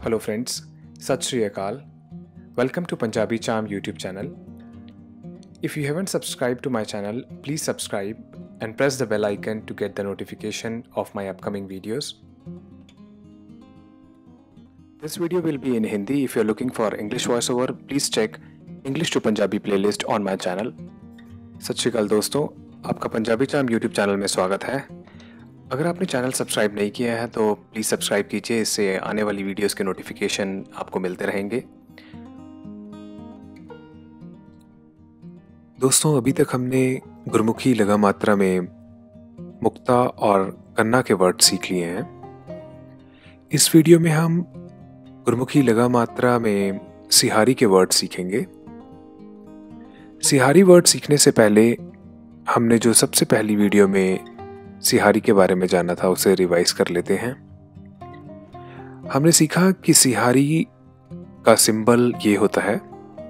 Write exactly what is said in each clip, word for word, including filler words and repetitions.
Hello friends, Sat Shri Akal. Welcome to Punjabi Charm YouTube channel. If you haven't subscribed to my channel, please subscribe and press the bell icon to get the notification of my upcoming videos. This video will be in Hindi. If you're looking for English voiceover, please check English to Punjabi playlist on my channel. सत श्री अकाल दोस्तों, आपका Punjabi charm YouTube channel में स्वागत है। अगर आपने channel subscribe नहीं किया है तो प्लीज़ सब्सक्राइब कीजिए, इससे आने वाली वीडियोस के नोटिफिकेशन आपको मिलते रहेंगे। दोस्तों, अभी तक हमने गुरमुखी लघु मात्रा में मुक्ता और कन्ना के वर्ड सीख लिए हैं। इस वीडियो में हम गुरमुखी लघु मात्रा में सिहारी के वर्ड सीखेंगे। सिहारी वर्ड सीखने से पहले हमने जो सबसे पहली वीडियो में सिहारी के बारे में जाना था उसे रिवाइज कर लेते हैं। हमने सीखा कि सिहारी का सिंबल ये होता है।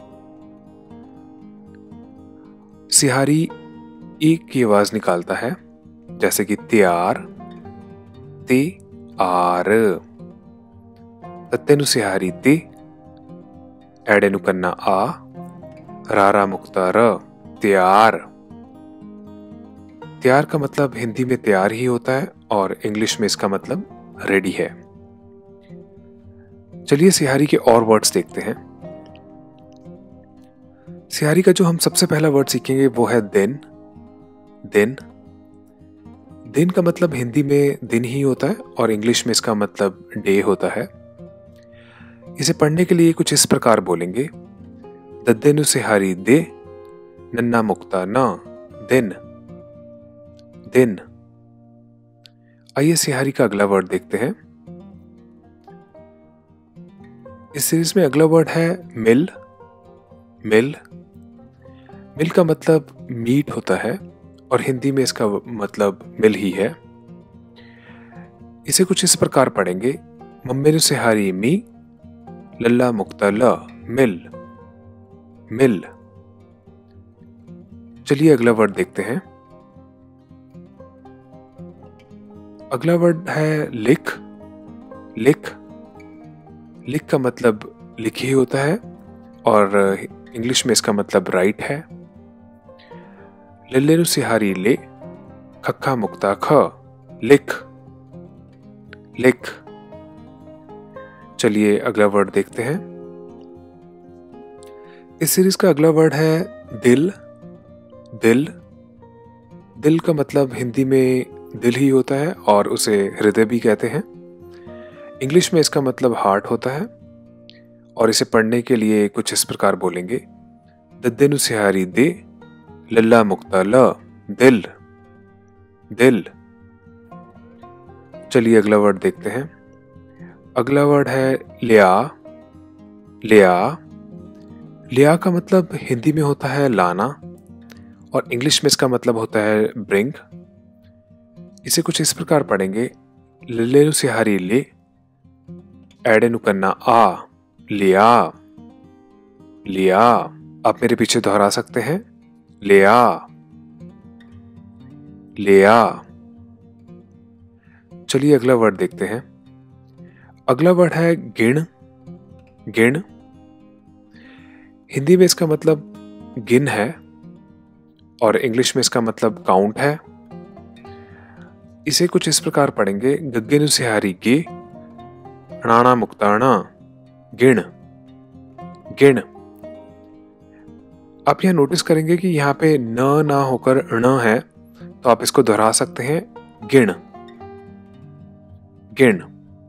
सिहारी एक की आवाज निकालता है, जैसे कि त्यार, ते आर, तत्ते नु सिहारी ते, एड़े नु कन्ना आ, रारा मुक्ता र, त्यार। तैयार का मतलब हिंदी में तैयार ही होता है और इंग्लिश में इसका मतलब रेडी है। चलिए सिहारी के और वर्ड्स देखते हैं। सिहारी का जो हम सबसे पहला वर्ड सीखेंगे वो है दिन। दिन दिन का मतलब हिंदी में दिन ही होता है और इंग्लिश में इसका मतलब डे होता है। इसे पढ़ने के लिए कुछ इस प्रकार बोलेंगे, दद्देनु सिहारी दे, नन्ना मुक्ता ना, दिन दिन। आइए सिहारी का अगला वर्ड देखते हैं। इस सीरीज में अगला वर्ड है मिल। मिल मिल का मतलब मीट होता है और हिंदी में इसका मतलब मिल ही है। इसे कुछ इस प्रकार पढ़ेंगे, मम्मेनु सिहारी मी, लल्ला मुक्ता ल, मिल मिल। चलिए अगला वर्ड देखते हैं। अगला वर्ड है लिख। लिख लिख का मतलब लिख ही होता है और इंग्लिश में इसका मतलब राइट है। लल्लेनु सिहारी ले, खक्खा मुक्ता ख, लिख लिख। चलिए अगला वर्ड देखते हैं। इस सीरीज का अगला वर्ड है दिल। दिल दिल का मतलब हिंदी में दिल ही होता है और उसे हृदय भी कहते हैं। इंग्लिश में इसका मतलब हार्ट होता है और इसे पढ़ने के लिए कुछ इस प्रकार बोलेंगे, दद्देनु सिहारी दे, लल्ला मुक्ता ल, दिल दिल। चलिए अगला वर्ड देखते हैं। अगला वर्ड है लिया। लिया लिया का मतलब हिंदी में होता है लाना और इंग्लिश में इसका मतलब होता है ब्रिंग। इसे कुछ इस प्रकार पढ़ेंगे, लल्लेनु सिहारी ले, एड़ेनु कन्ना आ, लिया लिया। आप मेरे पीछे दोहरा सकते हैं, लिया लिया। चलिए अगला वर्ड देखते हैं। अगला वर्ड है गिण। गिण हिंदी में इसका मतलब गिन है और इंग्लिश में इसका मतलब काउंट है। इसे कुछ इस प्रकार पढ़ेंगे, गग्गेनु सिहारी गे, अणाणा मुक्ताणा, गिण गिण। आप यहां नोटिस करेंगे कि यहाँ पे न ना होकर ण है, तो आप इसको दोहरा सकते हैं, गिण गिण।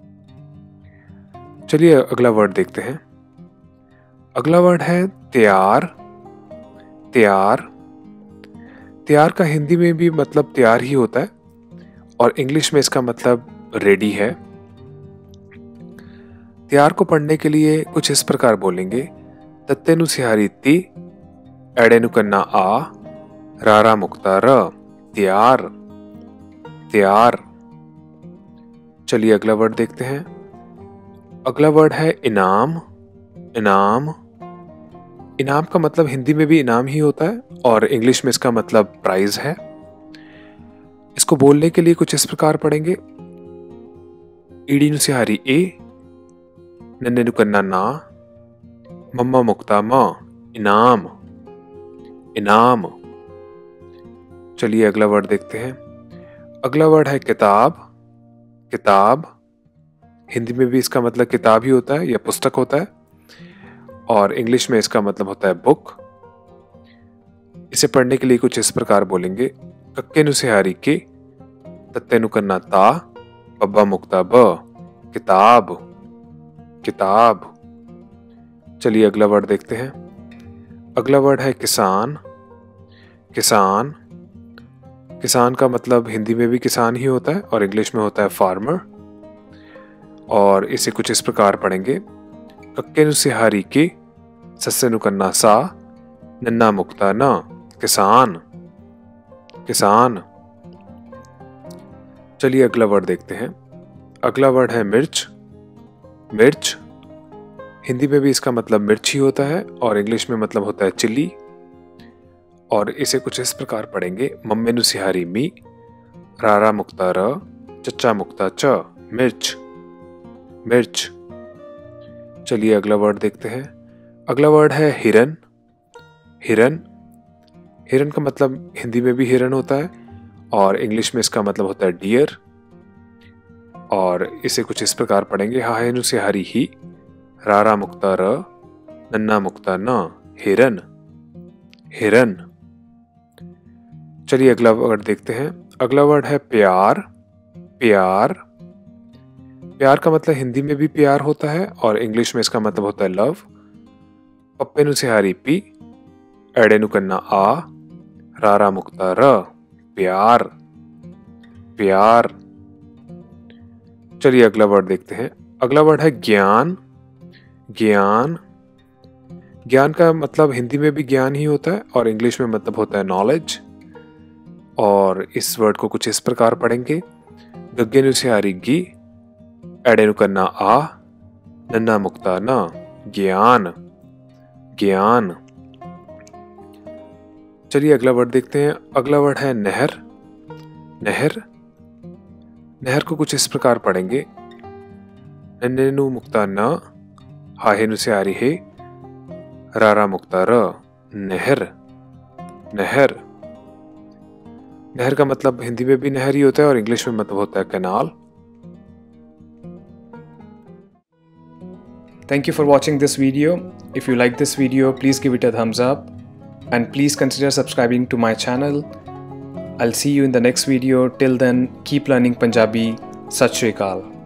चलिए अगला वर्ड देखते हैं। अगला वर्ड है तैयार। तैयार तैयार का हिंदी में भी मतलब तैयार ही होता है और इंग्लिश में इसका मतलब रेडी है। तैयार को पढ़ने के लिए कुछ इस प्रकार बोलेंगे, तत्तेनु सिहारी ती, एड़ेनु कन्ना आ, रारा मुक्ता र, तैयार तैयार। चलिए अगला वर्ड देखते हैं। अगला वर्ड है इनाम। इनाम इनाम का मतलब हिंदी में भी इनाम ही होता है और इंग्लिश में इसका मतलब प्राइज है। इसको बोलने के लिए कुछ इस प्रकार पढ़ेंगे, ईडीनु सिहारी ए, नन्ने नु कन्ना ना, मम्मा मुक्ता म, इनाम, इनाम। चलिए अगला वर्ड देखते हैं। अगला वर्ड है किताब, किताब। हिंदी में भी इसका मतलब किताब ही होता है या पुस्तक होता है, और इंग्लिश में इसका मतलब होता है बुक। इसे पढ़ने के लिए कुछ इस प्रकार बोलेंगे। कक्के नु सिहारी के, तत्ते नु कन्ना ता, बब्बा मुक्ता ब, किताब, किताब। चलिए अगला वर्ड देखते हैं। अगला वर्ड है किसान, किसान। किसान का मतलब हिंदी में भी किसान ही होता है और इंग्लिश में होता है फार्मर। और इसे कुछ इस प्रकार पढ़ेंगे। कक्के नु सिहारी के, सस्से नु कन्ना सा, नन्ना मुक्ता न, किसान, किसान। चलिए अगला वर्ड देखते हैं। अगला वर्ड है मिर्च, मिर्च। हिंदी में भी इसका मतलब मिर्च ही होता है और इंग्लिश में मतलब होता है चिल्ली। और इसे कुछ इस प्रकार पढ़ेंगे। मम्मे नु सिहारी मी, रारा मुक्ता र, चच्चा मुक्ता च, मिर्च, मिर्च। चलिए अगला वर्ड देखते हैं। अगला वर्ड है हिरन, हिरन। हिरन का मतलब हिंदी में भी हिरन होता है और इंग्लिश में इसका मतलब होता है डियर। और इसे कुछ इस प्रकार पढ़ेंगे। हाहे नु सिहारी ही, रारा मुक्ता र, नन्ना मुक्ता न, हिरन, हिरन। चलिए अगला वर्ड देखते हैं। अगला वर्ड है प्यार, प्यार। प्यार का मतलब हिंदी में भी प्यार होता है और इंग्लिश में इसका मतलब होता है लव। पप्पे नु सिहारी पी, एड़े नु कन्ना आ, रारा मुक्ता र, प्यार, प्यार। चलिए अगला वर्ड देखते हैं। अगला वर्ड है ज्ञान, ज्ञान। ज्ञान का मतलब हिंदी में भी ज्ञान ही होता है और इंग्लिश में मतलब होता है नॉलेज। और इस वर्ड को कुछ इस प्रकार पढ़ेंगे। गग्गे नु सिहारी गी, एड़े नु कन्ना आ, नन्ना मुक्ता न, ज्ञान, ज्ञान। चलिए अगला वर्ड देखते हैं। अगला वर्ड है नहर, नहर। नहर को कुछ इस प्रकार पढ़ेंगे। नन्ने नु मुक्ता न, हाहे नु सिहारी हे, रारा मुक्ता र, नहर, नहर। नहर का मतलब हिंदी में भी नहर ही होता है और इंग्लिश में मतलब होता है canal. Thank you for watching this video. If you like this video, please give it a thumbs up and please consider subscribing to my channel. I'll see you in the next video. Till then, keep learning Punjabi. Sat Shri Akal.